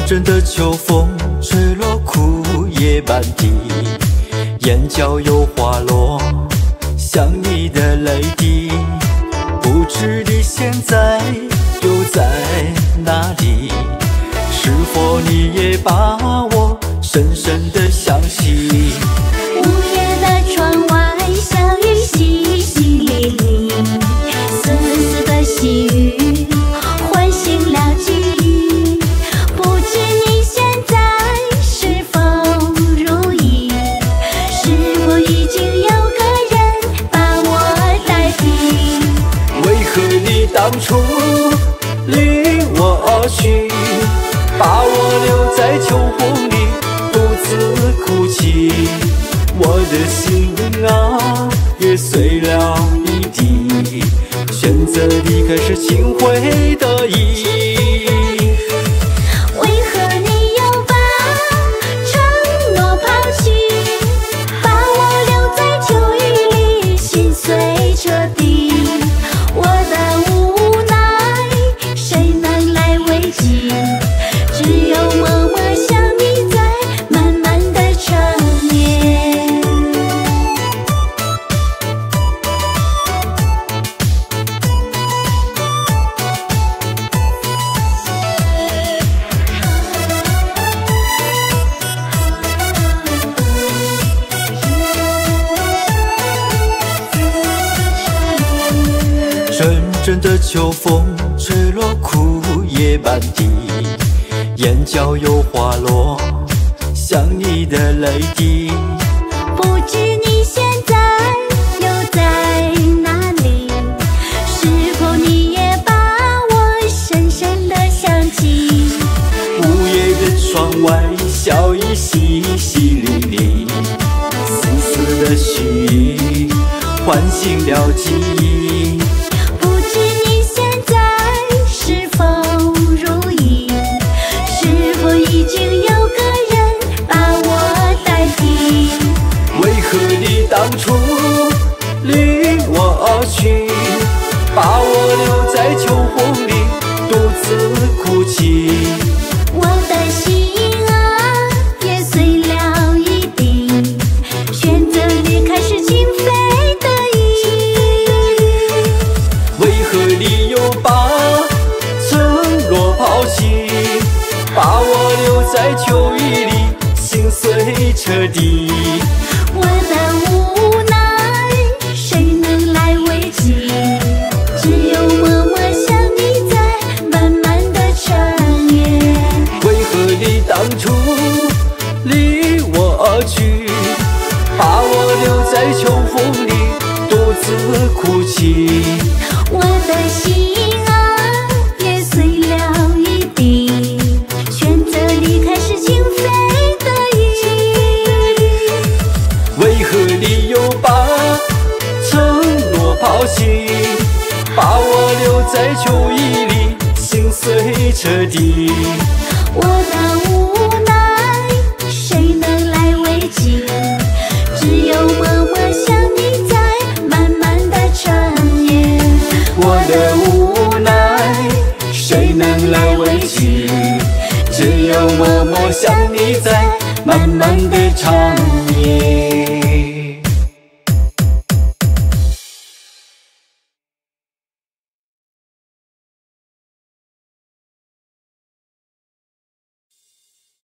阵的秋风吹落枯叶满地，眼角有花落，像你的泪滴。不知你现在又在哪里？是否你也把我深深地想起？ 午夜的窗外，小雨淅淅沥沥，丝丝的细雨唤醒了记忆。不知你现在是否如意？是否已经有个人把我代替？ 为何你当初离我而去，把我留在秋风里独自哭泣？我的心啊，也碎了一地，选择离开是情会得意。 为何你又把承诺抛弃，把我留在秋雨里，心碎彻底？我的无奈，谁能来慰藉？只有默默想你在慢慢的长眠。 阵阵的秋风吹落枯叶满地，眼角有花落，像你的泪滴。 不知你现在又在哪里？是否你也把我深深的想起？ 午夜的窗外，小雨淅淅沥沥，丝丝的细雨唤醒了记忆。 不知你现在是否如意？是否已经有个人把我代替？ 为何你当初离我而去，把我留在秋风里独自哭泣？ 我的心啊，也碎了一地，选择离开是情非得已。 为何你又把承诺抛弃，把我留在秋雨里，心碎彻底？ 我的无奈，谁能来慰藉？只有默默想你在慢慢的长夜。 为何你当初离我而去，把我留在秋风里独自哭泣？ 我的心啊，也碎了一地，选择离开是情非得已。 为何你又把承诺抛弃，把我留在秋雨里，心碎彻底？ 我的无奈，谁能来慰藉？只有默默想你在慢慢的长夜。 我的无奈，谁能来慰藉？只有默默想你在慢慢的长